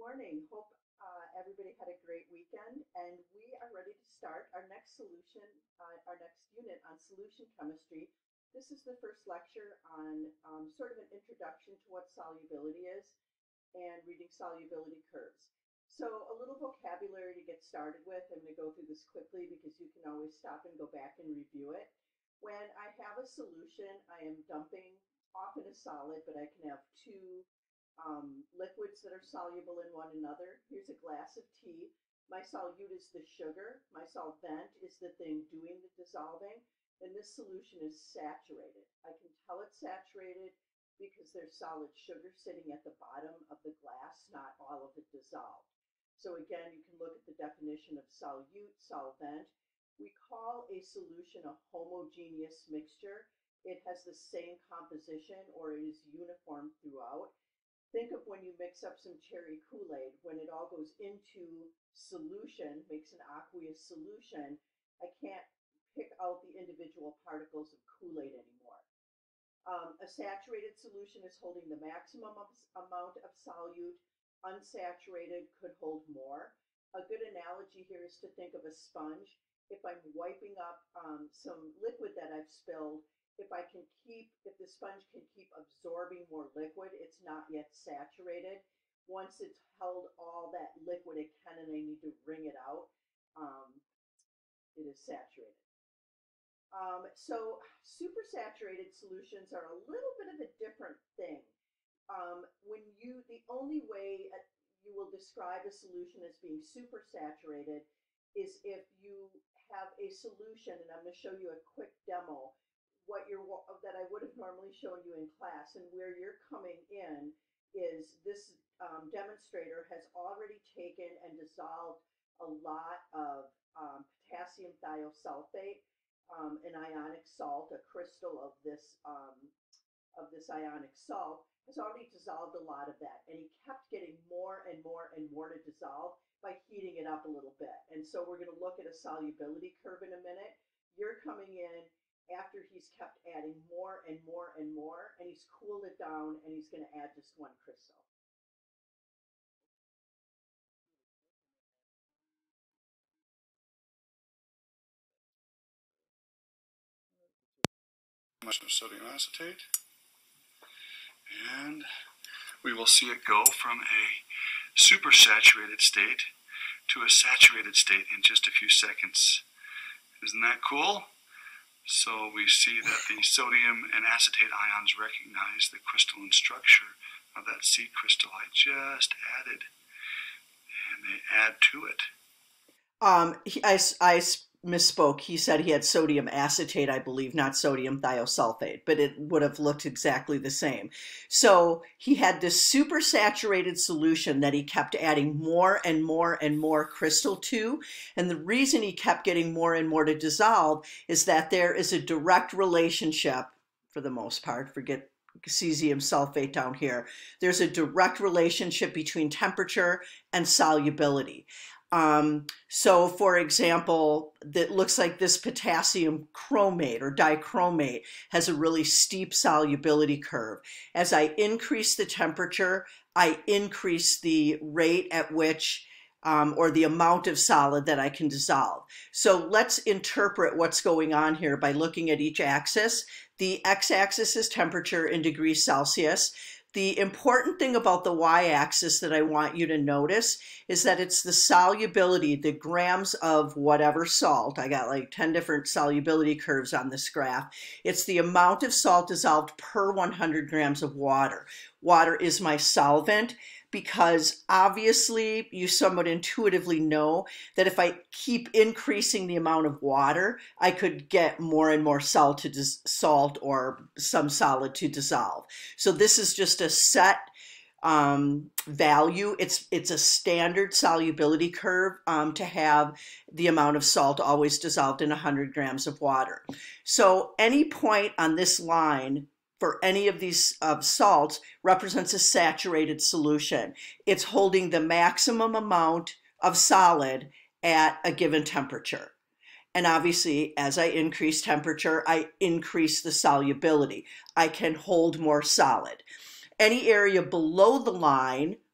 morning. Hope everybody had a great weekend, and we are ready to start our next our next unit on solution chemistry. This is the first lecture on sort of an introduction to what solubility is and reading solubility curves. So a little vocabulary to get started with. I'm going to go through this quickly because you can always stop and go back and review it. When I have a solution, I am dumping often a solid, but I can have two liquids that are soluble in one another. Here's a glass of tea. My solute is the sugar. My solvent is the thing doing the dissolving. And this solution is saturated. I can tell it's saturated because there's solid sugar sitting at the bottom of the glass, not all of it dissolved. So again, you can look at the definition of solute, solvent. We call a solution a homogeneous mixture. It has the same composition or it is uniform throughout. Think of when you mix up some cherry Kool-Aid, when it all goes into solution, makes an aqueous solution, I can't pick out the individual particles of Kool-Aid anymore. A saturated solution is holding the maximum amount of solute. Unsaturated could hold more. A good analogy here is to think of a sponge. If I'm wiping up some liquid that I've spilled, if the sponge can keep absorbing more liquid, it's not yet saturated. Once it's held all that liquid it can and I need to wring it out, it is saturated. So supersaturated solutions are a little bit of a different thing. The only way you will describe a solution as being supersaturated is if you have a solution, and I'm going to show you a quick demo that I would have normally shown you in class, and where you're coming in is this demonstrator has already taken and dissolved a lot of potassium thiosulfate, an ionic salt, a crystal of this ionic salt, has already dissolved a lot of that, and he kept getting more and more and more to dissolve by heating it up a little bit. And so we're going to look at a solubility curve in a minute. You're coming in after he's kept adding more and more and more, and he's cooled it down, and he's going to add just one crystal. Much of sodium acetate, and we will see it go from a supersaturated state to a saturated state in just a few seconds. Isn't that cool? So we see that the sodium and acetate ions recognize the crystalline structure of that seed crystal I just added, and they add to it. I misspoke. He said he had sodium acetate, I believe, not sodium thiosulfate, but it would have looked exactly the same. So he had this supersaturated solution that he kept adding more and more and more crystal to. And the reason he kept getting more and more to dissolve is that there is a direct relationship, for the most part, forget cesium sulfate down here, there's a direct relationship between temperature and solubility. So for example, that looks like this potassium chromate or dichromate has a really steep solubility curve. As I increase the temperature, I increase the rate at which or the amount of solid that I can dissolve. So let's interpret what's going on here by looking at each axis. The x-axis is temperature in degrees Celsius. The important thing about the y-axis that I want you to notice is that it's the solubility, the grams of whatever salt. I got like 10 different solubility curves on this graph. It's the amount of salt dissolved per 100 grams of water. Water is my solvent because obviously you somewhat intuitively know that if I keep increasing the amount of water, I could get more and more salt or some solid to dissolve. So this is just a set value. It's a standard solubility curve to have the amount of salt always dissolved in 100 grams of water. So any point on this line for any of these salts represents a saturated solution. It's holding the maximum amount of solid at a given temperature. And obviously, as I increase temperature, I increase the solubility. I can hold more solid. Any area below the line,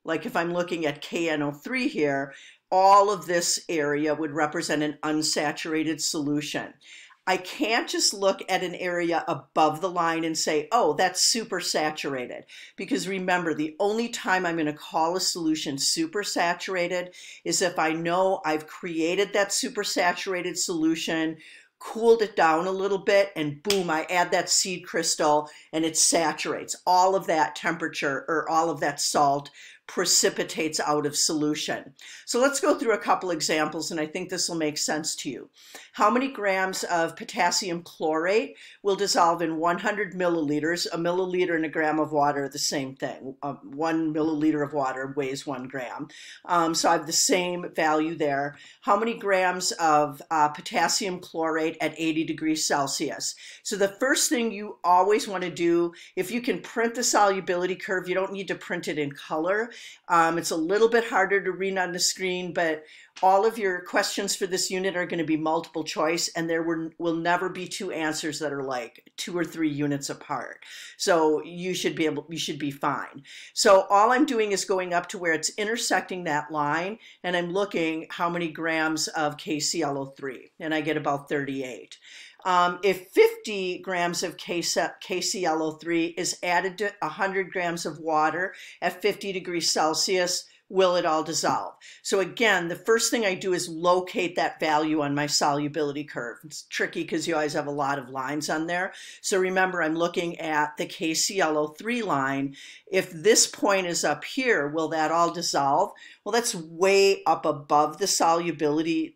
like if I'm looking at KNO3 here, all of this area would represent an unsaturated solution. I can't just look at an area above the line and say, oh, that's supersaturated. Because remember, the only time I'm going to call a solution supersaturated is if I know I've created that supersaturated solution, cooled it down a little bit, and boom, I add that seed crystal and it saturates. All of that temperature or all of that salt precipitates out of solution. So let's go through a couple examples, and I think this will make sense to you. How many grams of potassium chlorate will dissolve in 100 milliliters? A milliliter and a gram of water are the same thing. 1 milliliter of water weighs 1 gram. So I have the same value there. How many grams of potassium chlorate at 80 degrees Celsius? So the first thing you always want to do, if you can print the solubility curve, you don't need to print it in color. It's a little bit harder to read on the screen, but all of your questions for this unit are going to be multiple choice, and there will never be two answers that are like 2 or 3 units apart. So you should be fine. So all I'm doing is going up to where it's intersecting that line, and I'm looking how many grams of KClO3, and I get about 38. If 50 grams of KClO3 is added to 100 grams of water at 50 degrees Celsius, will it all dissolve? So again, the first thing I do is locate that value on my solubility curve. It's tricky because you always have a lot of lines on there. So remember, I'm looking at the KClO3 line. If this point is up here, will that all dissolve? Well, that's way up above the solubility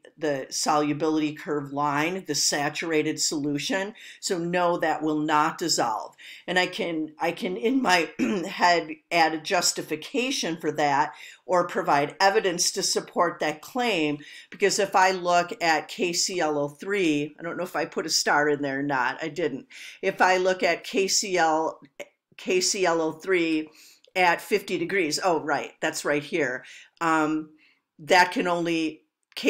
curve line, the saturated solution. So no, that will not dissolve. And I can in my head add a justification for that, or provide evidence to support that claim, because if I look at KClO3, I don't know if I put a star in there or not, I didn't. If I look at KClO3 at 50 degrees, oh right, that's right here, that can only,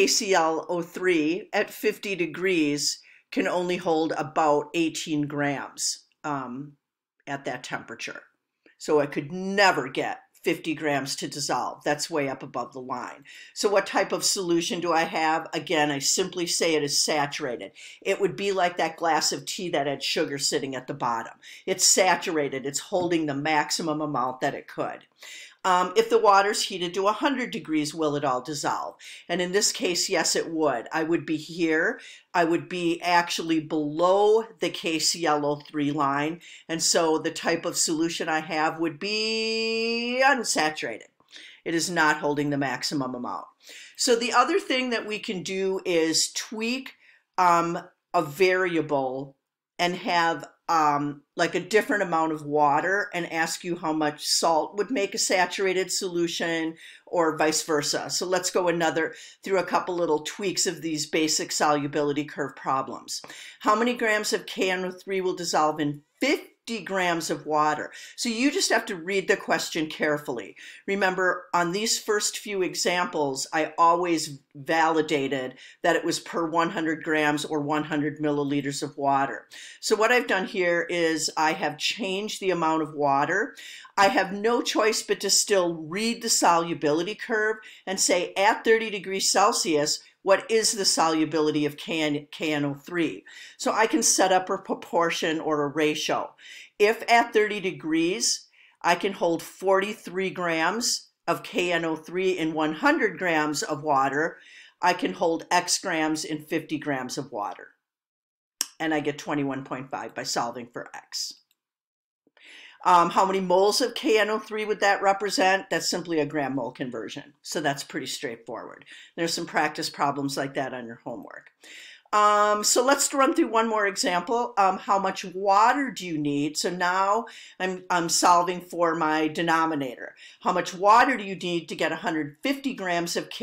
KClO3 at 50 degrees can only hold about 18 grams at that temperature. So I could never get 50 grams to dissolve. That's way up above the line. So what type of solution do I have? Again, I simply say it is saturated. It would be like that glass of tea that had sugar sitting at the bottom. It's saturated. It's holding the maximum amount that it could. If the water's heated to 100 degrees, will it all dissolve? And in this case, yes, it would. I would be here. I would be actually below the KClO3 line. And so the type of solution I have would be unsaturated. It is not holding the maximum amount. So the other thing that we can do is tweak a variable and have like a different amount of water and ask you how much salt would make a saturated solution, or vice versa. So let's go through a couple little tweaks of these basic solubility curve problems. How many grams of KNO3 will dissolve in 50 grams of water? So you just have to read the question carefully. Remember, on these first few examples, I always validated that it was per 100 grams or 100 milliliters of water. So what I've done here is I have changed the amount of water. I have no choice but to still read the solubility curve and say at 30 degrees Celsius, what is the solubility of KNO3? So I can set up a proportion or a ratio. If at 30 degrees, I can hold 43 grams of KNO3 in 100 grams of water, I can hold X grams in 50 grams of water. And I get 21.5 by solving for X. How many moles of KNO3 would that represent? That's simply a gram mole conversion. So that's pretty straightforward. There's some practice problems like that on your homework. So let's run through one more example. How much water do you need? So now I'm solving for my denominator. How much water do you need to get 150 grams of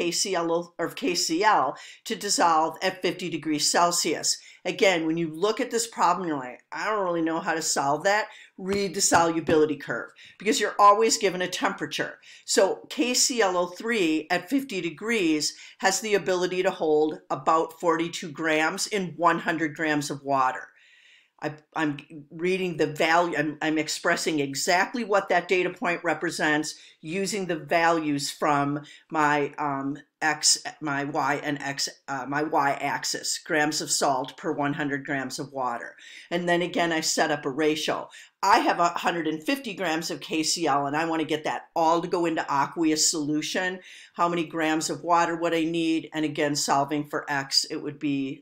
KCl to dissolve at 50 degrees Celsius? Again, when you look at this problem, you're like, I don't really know how to solve that. Read the solubility curve, because you're always given a temperature. So KClO3 at 50 degrees has the ability to hold about 42 grams in 100 grams of water. I'm reading the value, I'm expressing exactly what that data point represents using the values from my X, my Y, and X, my Y axis, grams of salt per 100 grams of water. And then again, I set up a ratio. I have 150 grams of KCl and I want to get that all to go into aqueous solution. How many grams of water would I need? And again, solving for X, it would be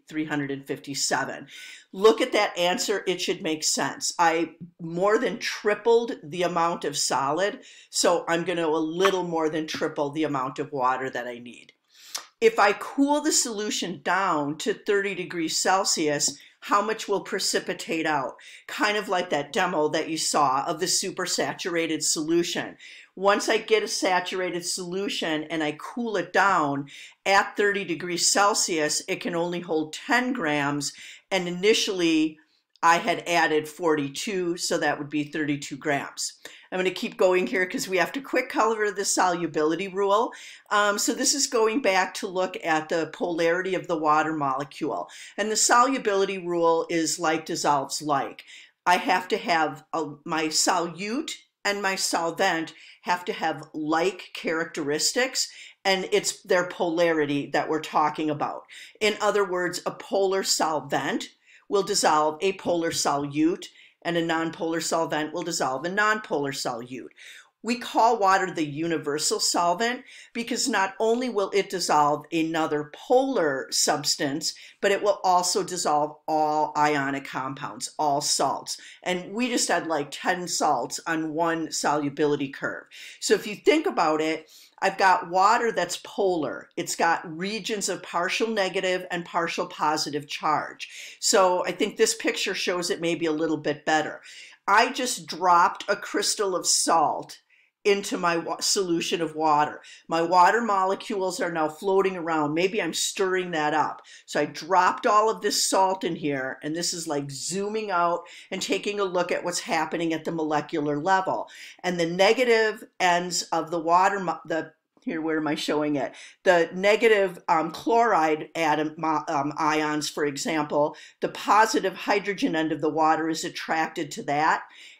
357. Look at that answer, it should make sense. I more than tripled the amount of solid, so I'm going to a little more than triple the amount of water that I need. If I cool the solution down to 30 degrees Celsius, how much will precipitate out? Kind of like that demo that you saw of the supersaturated solution. Once I get a saturated solution and I cool it down at 30 degrees Celsius, it can only hold 10 grams. And initially I had added 42, so that would be 32 grams. I'm going to keep going here because we have to quick cover the solubility rule. So this is going back to look at the polarity of the water molecule. And the solubility rule is like dissolves like. I have to have my solute and my solvent have to have like characteristics, and it's their polarity that we're talking about. In other words, a polar solvent will dissolve a polar solute, and a nonpolar solvent will dissolve a nonpolar solute. We call water the universal solvent because not only will it dissolve another polar substance, but it will also dissolve all ionic compounds, all salts. And we just had like 10 salts on one solubility curve. So if you think about it, I've got water that's polar. It's got regions of partial negative and partial positive charge. So I think this picture shows it maybe a little bit better. I just dropped a crystal of salt into my solution of water. My water molecules are now floating around. Maybe I'm stirring that up. So I dropped all of this salt in here, and this is like zooming out and taking a look at what's happening at the molecular level. And the negative ends of the water, here, where am I showing it? The negative chloride atom ions, for example, the positive hydrogen end of the water is attracted to that,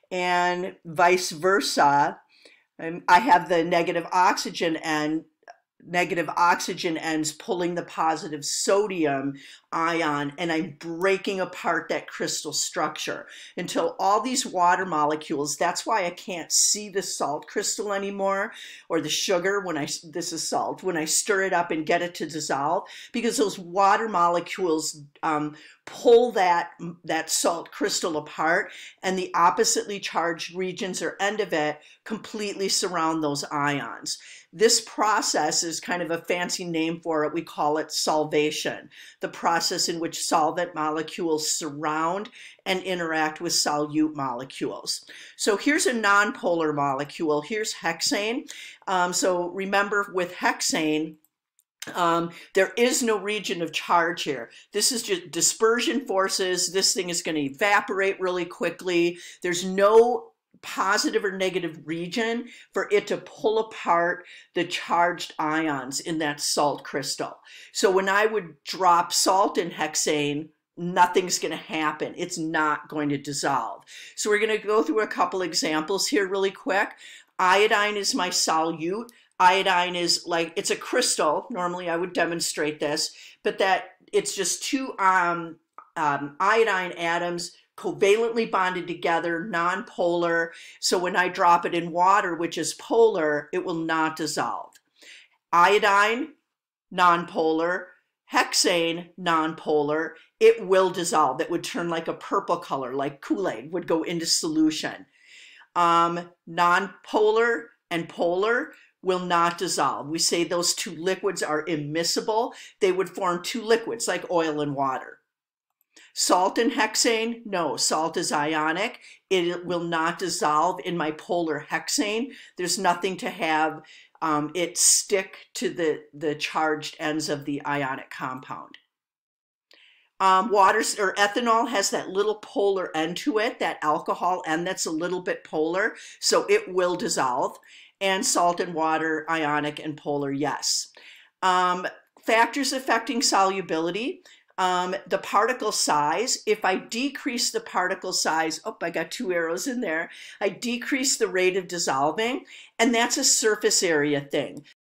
and vice versa. I have the negative oxygen ends pulling the positive sodium ion, and I'm breaking apart that crystal structure until all these water molecules, that's why I can't see the salt crystal anymore, or the sugar this is salt, when I stir it up and get it to dissolve, because those water molecules pull that salt crystal apart, and the oppositely charged regions or end of it completely surround those ions. This process is kind of a fancy name for it. We call it solvation, the process in which solvent molecules surround and interact with solute molecules. So here's a nonpolar molecule. Here's hexane. So remember, with hexane, there is no region of charge here. This is just dispersion forces. This thing is going to evaporate really quickly. There's no positive or negative region for it to pull apart the charged ions in that salt crystal. So when I would drop salt in hexane, nothing's going to happen. It's not going to dissolve. So we're going to go through a couple examples here really quick. Iodine is my solute. Iodine is like, it's a crystal. Normally I would demonstrate this, but that it's just two iodine atoms covalently bonded together, non-polar. So when I drop it in water, which is polar, it will not dissolve. Iodine, non-polar. Hexane, non-polar. It will dissolve. It would turn like a purple color, like Kool-Aid would go into solution. Non-polar and polar will not dissolve. We say those two liquids are immiscible. They would form two liquids like oil and water. Salt and hexane, no, salt is ionic. It will not dissolve in my polar hexane. There's nothing to have it stick to the charged ends of the ionic compound. Ethanol has that little polar end to it, that alcohol end that's a little bit polar, so it will dissolve. And salt and water, ionic and polar, yes. Factors affecting solubility. the particle size. If I decrease the particle size, oh, I got 2 arrows in there, I decrease the rate of dissolving, and that's a surface area thing.